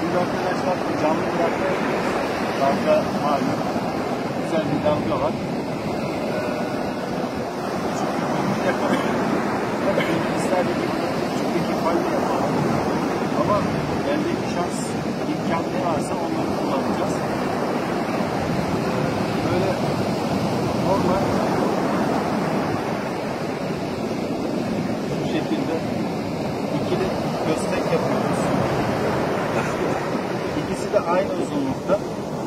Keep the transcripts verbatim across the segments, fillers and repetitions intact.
Şimdi arkadaşlar canlı bırakma yapıyoruz. Dalga malum. Güzel bir dalga var. Küçük bir bölümü yakalıyor. Tabii isterdi ki küçük bir kifayla yapalım. Ama eldeki şans, imkan ne varsa onları kullanacağız. Böyle normal şu şekilde ikili köstek yapıyoruz. İkisi de aynı uzunlukta.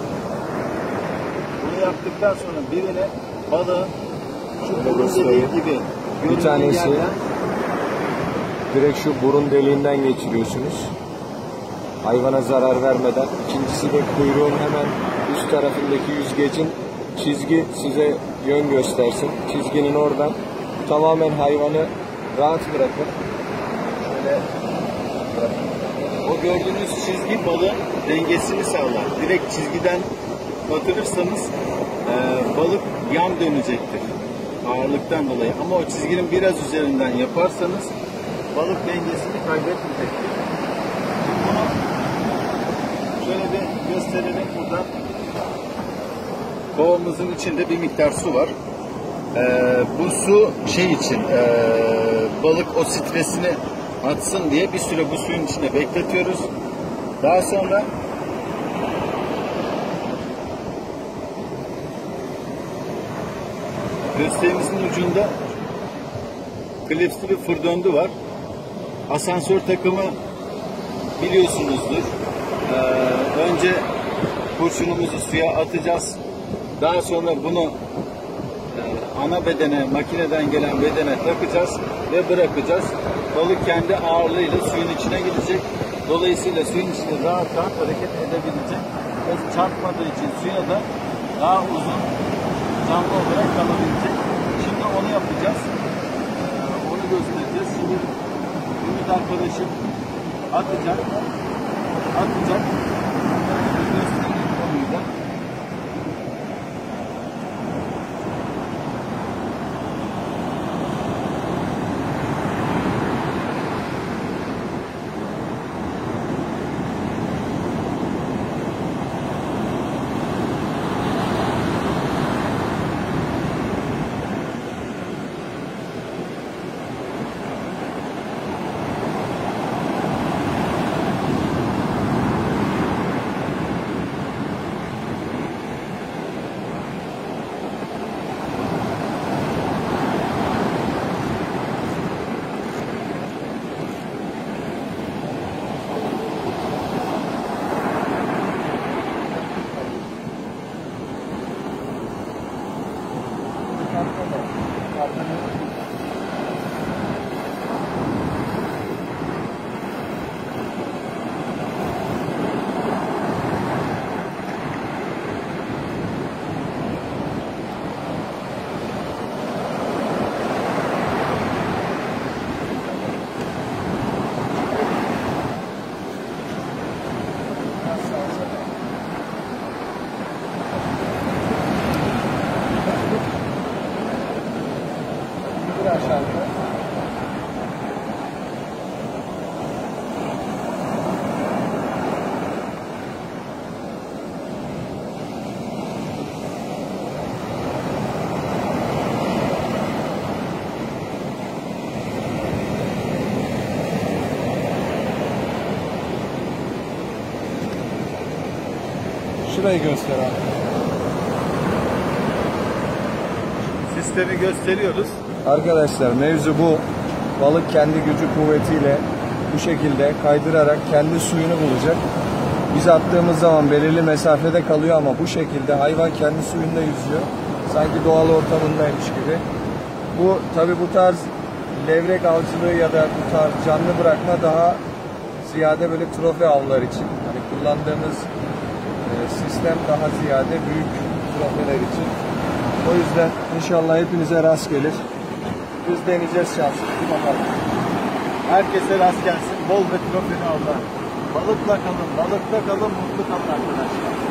Bunu yaptıktan sonra birine balığın şu burun deliği gibi bir tanesi yerden, direkt şu burun deliğinden geçiriyorsunuz. Hayvana zarar vermeden. İkincisi de kuyruğun hemen üst tarafındaki yüzgecin çizgi size yön göstersin. Çizginin oradan tamamen hayvanı rahat bırakın. şöyle o gördüğünüz çizgi balığın dengesini sağlar. Direkt çizgiden batırırsanız e, balık yan dönecektir ağırlıktan dolayı. Ama o çizginin biraz üzerinden yaparsanız balık dengesini kaybetmeyecektir. Şimdi bunu şöyle bir gösterelim buradan. Kovamızın içinde bir miktar su var. Ee, bu su şey için e, balık o stresini atsın diye bir süre bu suyun içinde bekletiyoruz. Daha sonra gösterimizin ucunda klipsli bir fır döndü var. Asansör takımı biliyorsunuzdur. Ee, önce kurşunumuzu suya atacağız. Daha sonra bunu e, ana bedene, makineden gelen bedene takacağız ve bırakacağız. Balık kendi ağırlığıyla suyun içine gidecek. Dolayısıyla suyun içinde rahat rahat hareket edebilecek. O çarpmadığı için suya da daha uzun canlı olarak kalabilecek. Şimdi onu yapacağız. Ee, onu göstereceğiz. Şimdi Ümit arkadaşım atacak. Atacak. Göstereyim konuyu da. Şurayı göster abi. Sistemi gösteriyoruz. Arkadaşlar mevzu bu. Balık kendi gücü kuvvetiyle bu şekilde kaydırarak kendi suyunu bulacak. Biz attığımız zaman belirli mesafede kalıyor ama bu şekilde hayvan kendi suyunda yüzüyor. Sanki doğal ortamındaymış gibi. Bu tabi bu tarz levrek avcılığı ya da bu tarz canlı bırakma daha ziyade böyle trofe avlar için. Hani kullandığımız e, sistem daha ziyade büyük trofeler için. O yüzden inşallah hepinize rast gelir. Biz deneyeceğiz şansımızı bakalım. Herkese rast gelsin. Bol ve trofeli avlar. Balıkla kalın, balıkta kalın, mutlu kalın arkadaşlar.